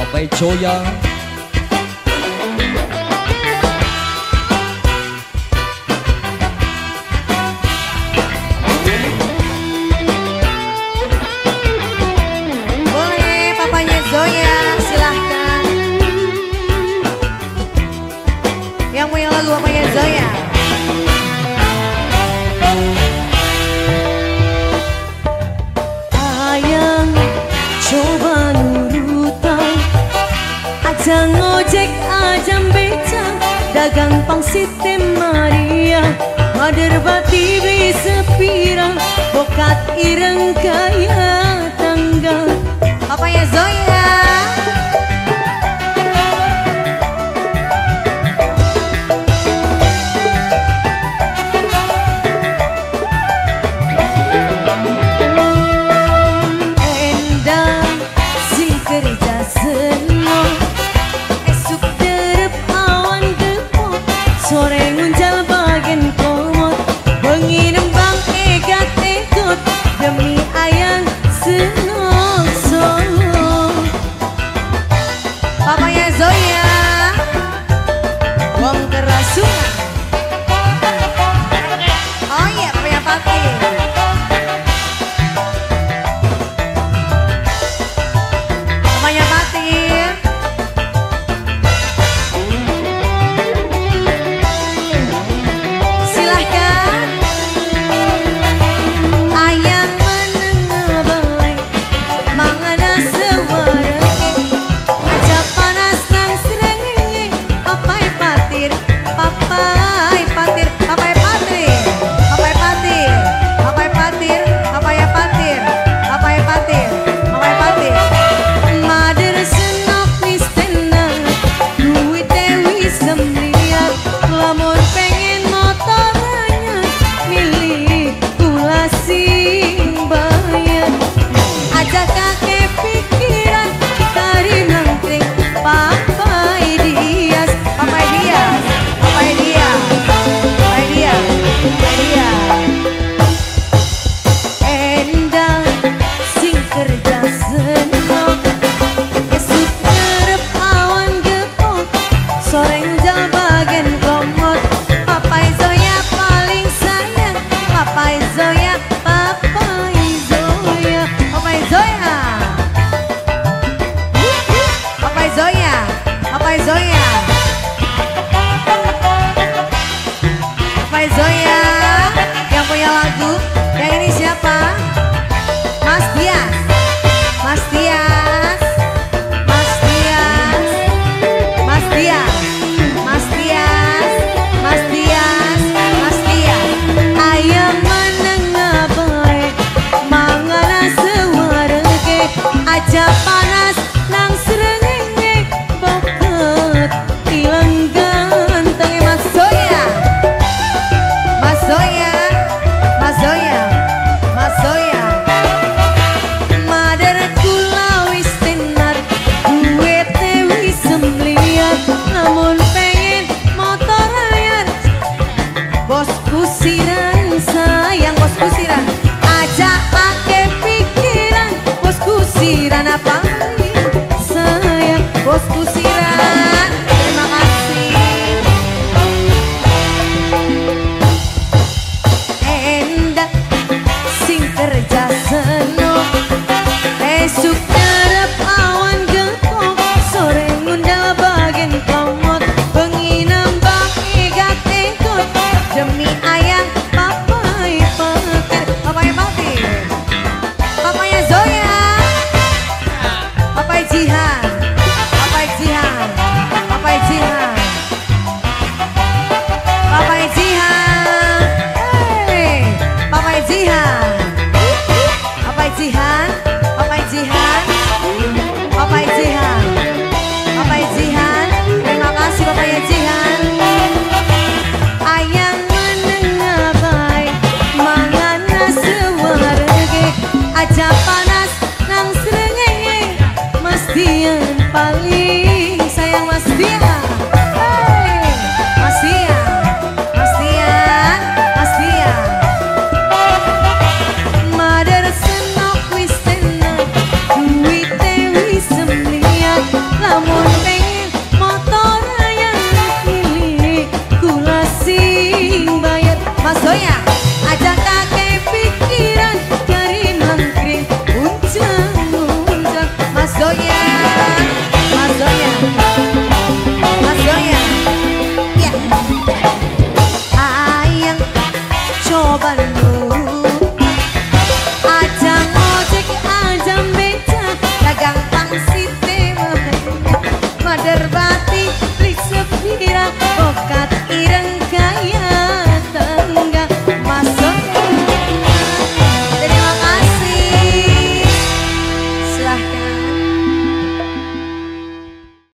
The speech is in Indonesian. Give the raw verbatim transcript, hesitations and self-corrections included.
Papai Joya. Boleh papanya Zoya, silahkan. Yang punya lagu papanya Zoya. Ayang coba nurutan, aja ngojek aja beca, dagang pangsit Maria, mader bati beli sepira, bokat ireng kaya tangga. Papanya Zoya. Papanya Zoya, wong kerasukan. Oh iya, papanya Pati. Papanya Pati. Silahkan. Ayang menengah balai, mangana sewara. Papai patir, papai patir, papai patir, papai patir, papai patir, papai patir, papai patir, papai patir. Mader senok wis tenan, duit dewi semliat, lamun pengen motor anyar, milih kula sing bayar. Aja kakek pikiran, tari nangkring, papai Dias. Papai Dias, Papai Dias, Papai Dias, Papai Dias. Endang sing kerja senok, esuk ngarep awan gepok, sore njal bagen komot. Papai Zoya paling sayang, Papai Zoya, Papai Zoya, Papai Zoya, Papai Zoya, Papai Zoya. Papai Zoya, yang punya lagu, yang ini siapa? Mas Dias, Mas Dias, Mas Dias, Mas Dias, Mas Dias, Mas Dias, Mas Dias. Ayam menengah bae, mangana sewarege, aja panas nang srengenge, boket ilang ganteng. Mas Zoya, Mas Zoya, Mas Zoya, Mas Zoya. Mader kula wis tenar, duit wis semliat, namun pengen motor anyar. Bosku siran sayang, bosku siran, aja pake pikiran. Bosku siran apa sayang, bosku siran. Terima kasih. Endak sing kerja senok, esuk ngarep awan gepok, sore ngundal bagen komot, bengi nambah igat engkot, demi ayang papai patir, papai patir, papanya Zoya. ireng